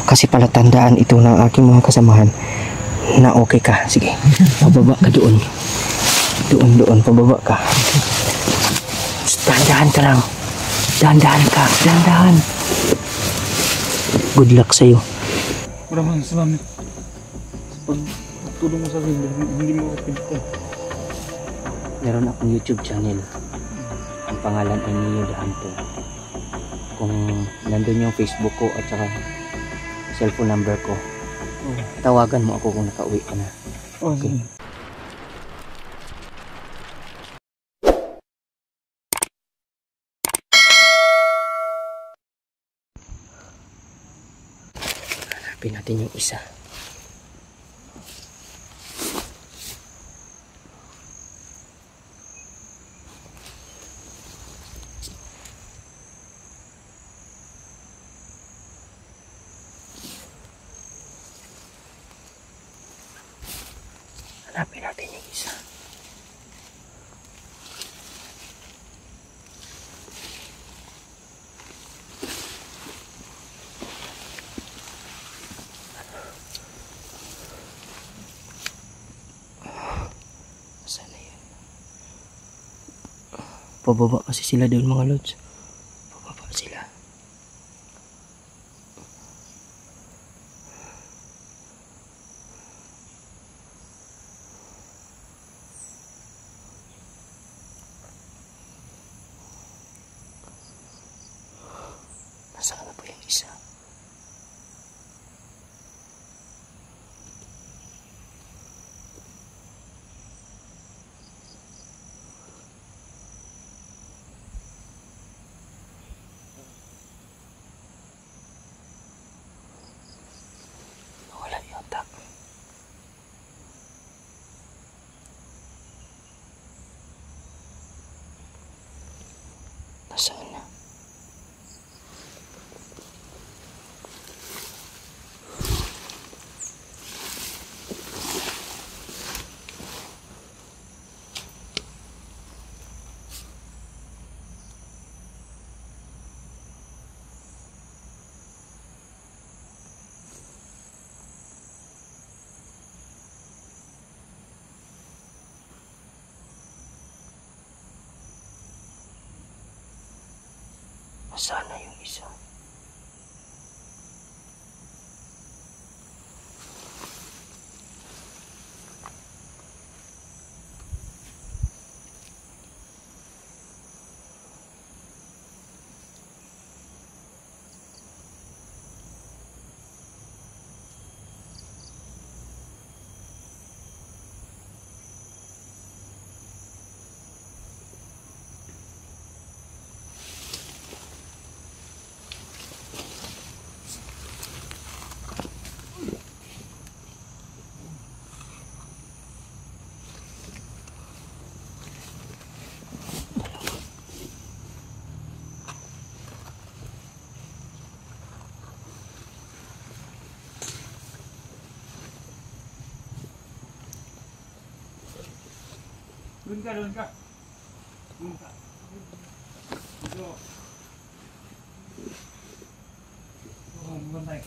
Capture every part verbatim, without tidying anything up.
kasi palatandaan ito ng aking mga kasamahan na okay ka. Sige, pababa ka doon. Doon, doon, pababa ka. Dahan-dahan ka lang. Dahan-dahan ka, dahan-dahan. Good luck sa'yo. Maraming salamat sa pagtulong mo sa akin. Hindi mo ako pinito. Meron akong YouTube channel. Ang pangalan ay Neo the Hunter. Kung nandun yung Facebook ko at saka cellphone number ko, Oh. tawagan mo ako kung nakauwi ka na. Oh, Okay. sige. Hanapin natin yung isa. Hanapin natin yung isa. Saan na yun? Pababa kasi sila doon mga lods. Pababa sila. Nasaan na po yung isa? Wala yata. Nasaan na? Nasaan na yung isa? Doon ka, doon ka. Doon ka. Dito. Oh, magandang.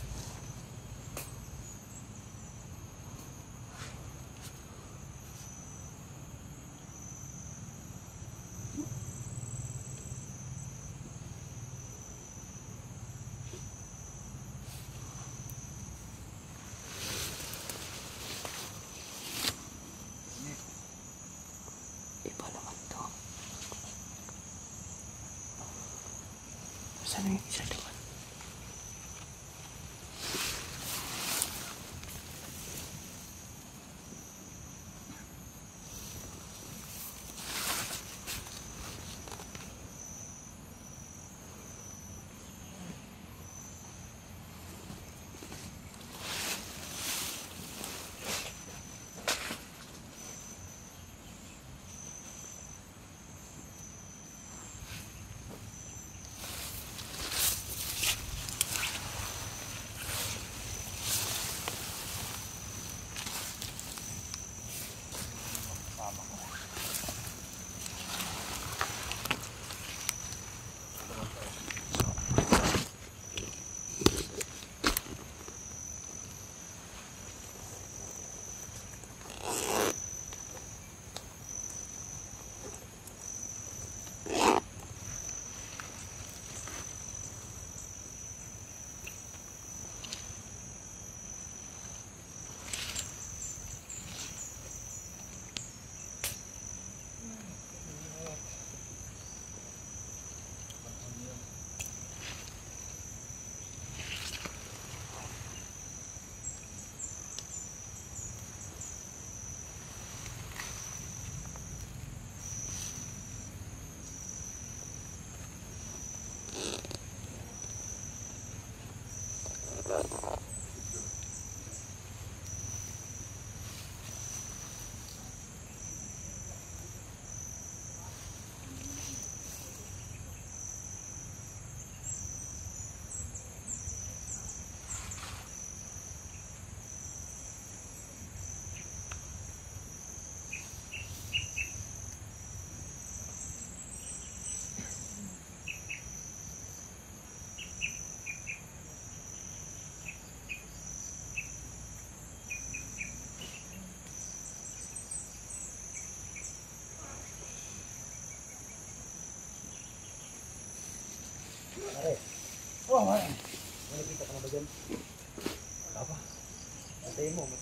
Iba naman to. Saan yung isa doon?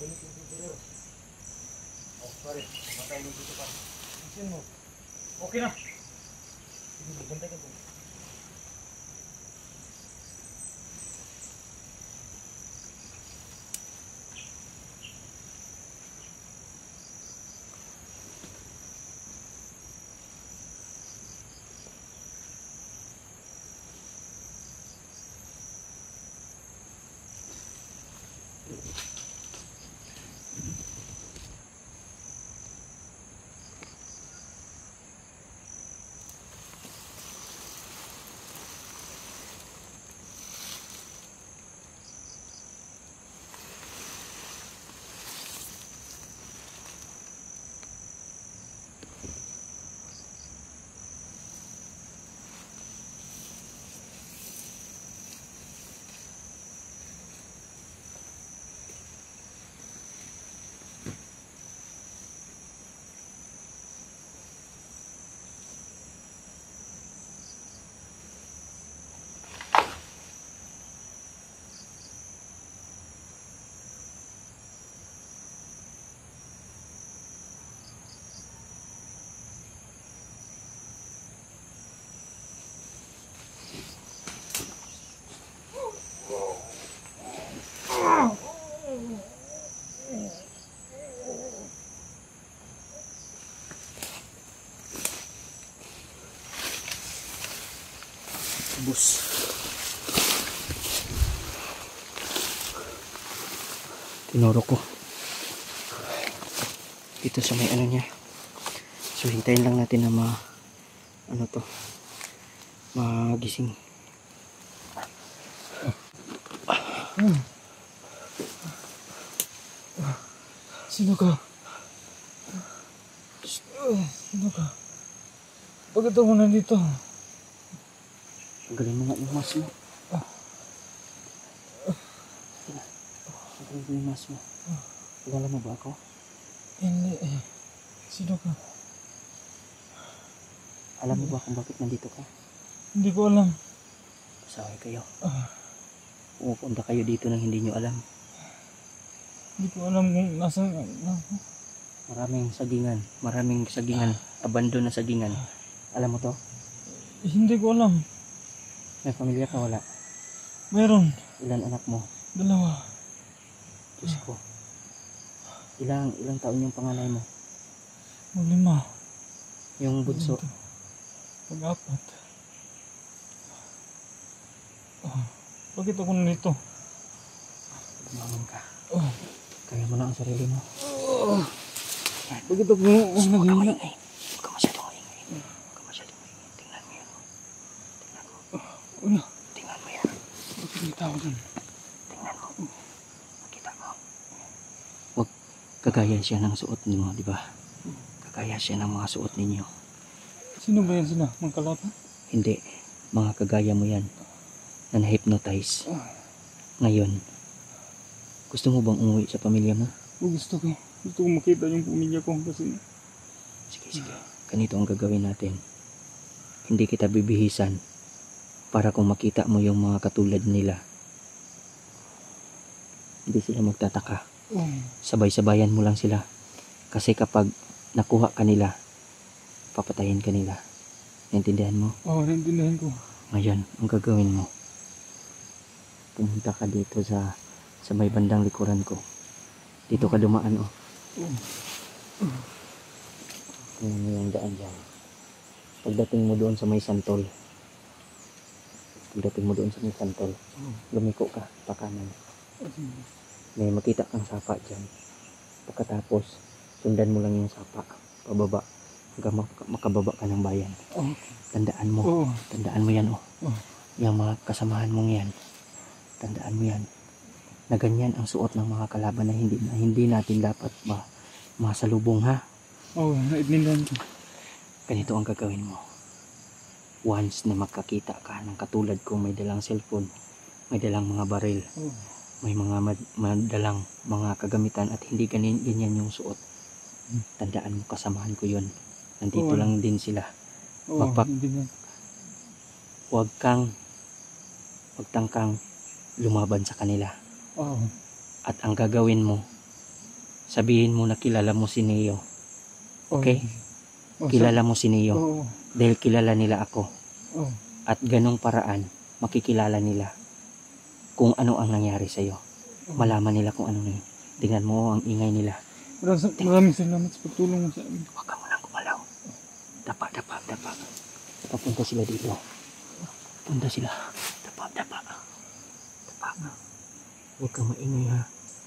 Okay na. Bus. Tinuro ko dito sa may ano niya. So hintayin lang natin na ma ano to magising. Sino ka? Sino ka? Bakit ako nandito? Galing mo nga yung mask mo. Galing mo yung mask mo. Kilala mo ba ako? Hindi eh. Sino ka? Alam mo ba kung bakit nandito ka? Hindi ko alam. Pasaway kayo. Pumupunta kayo dito nang hindi nyo alam. Hindi ko alam kung nasaan ako. Maraming sagingan. Maraming sagingan. Abandon na sagingan. Alam mo to? Hindi ko alam. May pamilya ka wala? Meron. Ilan anak mo? Dalawa. Diyos ko. Ilang, ilang taon yung panganay mo? Lima. Yung bunso? Pag-apat. Oh, bakit ako nandito? Tumangon ka. Oh. Kaya mo na ang sarili mo. Oh. Bakit ako nandito? Huwag ka masyadong maingay. Huwag ka masyadong maingay. Tingnan mo yan. Tingnan mo. Ano? Tingnan mo yan. Bakit may tao dyan? Tingnan mo. Makita mo. Huwag kagaya siya ng suot mo, di ba? Kagaya siya ng mga suot ninyo. Sino ba yan sila? Mga kalaban? Hindi. Mga kagaya mo yan. Na na-hypnotize. Ngayon, gusto mo bang umuwi sa pamilya mo? Oh, gusto ko. Gusto ko makita yung pamilya ko kasi... Sige, sige. Ganito ang gagawin natin. Hindi kita bibihisan para kung makita mo yung mga katulad nila. Hindi sila magtataka. Oh. Sabay-sabayan mo lang sila. Kasi kapag nakuha ka nila, papatayin ka nila. Naintindihan mo? Oo, oh, naintindihan ko. Ngayon, ang gagawin mo, pumunta ka dito sa sa may bandang likuran ko. Dito ka dumaan, oh. Yan yung daan dyan. Pagdating mo doon sa may santol, pagdating mo doon sa may santol, lumiko ka, pakanan. May makita kang sapa dyan. Pagkatapos, sundan mo lang yung sapa, pababa, hanggang mak- makababa ka ng bayan. Tandaan mo, Oh. tandaan mo yan, oh. Oh. Yung mga kasamahan mong yan, tandaan mo yan, na ganyan ang suot ng mga kalaban na hindi, na hindi natin dapat ma masalubong, ha. Oo, oh, naintindihan ko. Ganito ang gagawin mo. Once na magkakita ka ng katulad ko, may dalang cellphone, may dalang mga baril, Oh. may mga mad- madalang mga kagamitan at hindi ganyan, ganyan yung suot, tandaan mo, kasamahan ko yun. Nandito Oo. lang din sila. Oo, oh, Magpak- naintindihan. Huwag kang magtangkang lumaban sa kanila. Oo. At ang gagawin mo, sabihin mo na kilala mo si Neo. Oh, Okay? oh, Kilala mo si Neo. Oo. Dahil kilala nila ako. Oh, At ganong paraan, makikilala nila kung ano ang nangyari sa'yo. Malaman nila kung ano na yun. Tingnan mo ang ingay nila. Maraming, maraming salamat sa pagtulong mo sa amin. Huwag ka munang gumalaw. Dapa, dapa, dapa. Papunta sila dito. Punta sila. Dapa, dapa. Dapa. Huwag kang maingay ha.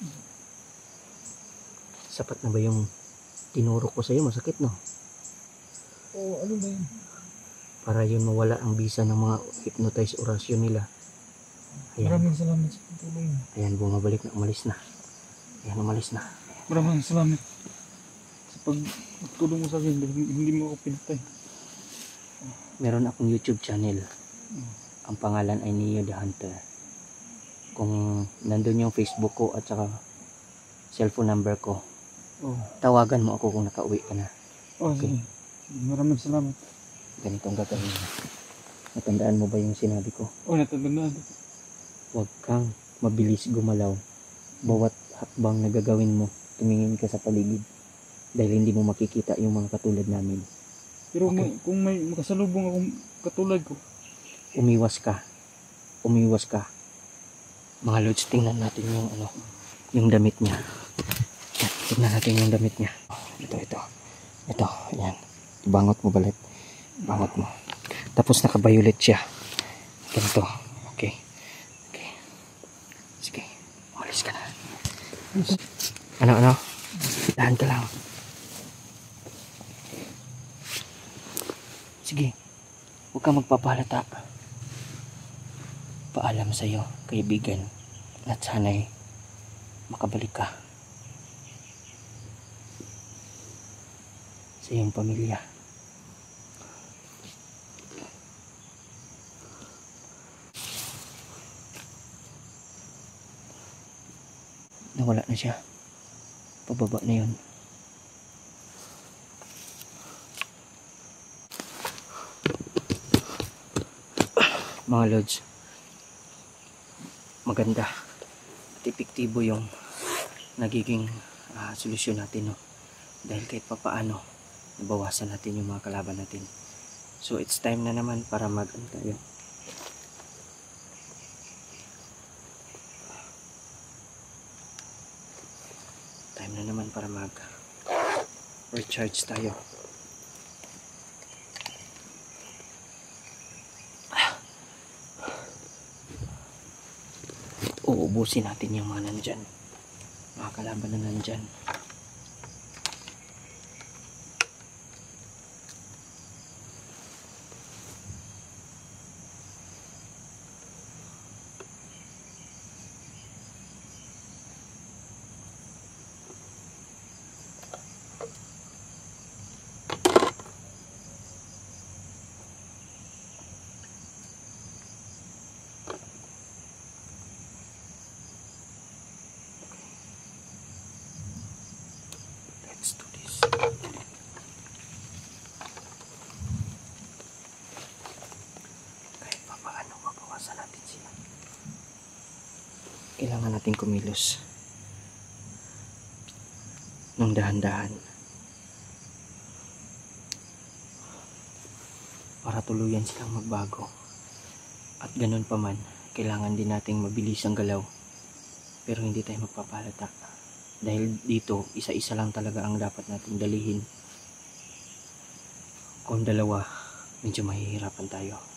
Sapat na ba yung tinuro ko sa'yo? Masakit no? Oo, ano ba yun? Para yun mawala ang bisa ng mga hypnotized orasyon nila. Ayan. Maraming salamat sa pagtulong mo. Ayan, bumabalik na. Umalis na. Ayan, umalis na. Maraming salamat sa pagtulong mo sa akin dahil hindi mo ako pinatay. Meron akong YouTube channel. Ang pangalan ay Neo the Hunter. Kung nandun yung Facebook ko at saka cellphone number ko, Oh, tawagan mo ako kung nakauwi ka na. oh Okay. sige. Maraming salamat. Ganito ang gagawin mo. Natandaan mo ba yung sinabi ko? Oh, natandaan. Huwag kang mabilis gumalaw. Bawat hakbang na gagawin mo, tumingin ka sa paligid. Dahil hindi mo makikita yung mga katulad namin. Pero Okay. may, kung may makasalubong akong katulad ko, Umiwas ka. Umiwas ka. Mga lods, tingnan natin yung ano, yung damit niya. Yan, tingnan natin yung damit niya. Ito, ito. Ito, yan. Bangot mo balit. Bangot mo. Tapos naka-violet siya. Ganito. Okay. Okay. Sige. Umalis ka na. Ano, ano? Dahan ka lang. Sige. Huwag kang magpapalata. Paalam sa'yo, kaibigan. At sana'y makabalik ka sa iyong pamilya. Nawala na siya. Pababa na yun. Mga lods, maganda at epektibo yung nagiging uh, solusyon natin, no? Dahil kahit papaano nabawasan natin yung mga kalaban natin. So it's time na naman para mag ano tayo, time na naman para mag recharge tayo. Uubusin natin yung mga nandyan, mga kalaban na nandyan. Let's do this. Kahit pa paano mabawasan natin sila. Kailangan natin kumilos ng dahan-dahan para tuluyan silang magbago. At ganun pa man, kailangan din nating mabilis ang galaw pero hindi tayo magpapalata. Dahil dito, isa-isa lang talaga ang dapat natin dalihin. Kung dalawa, medyo mahihirapan tayo.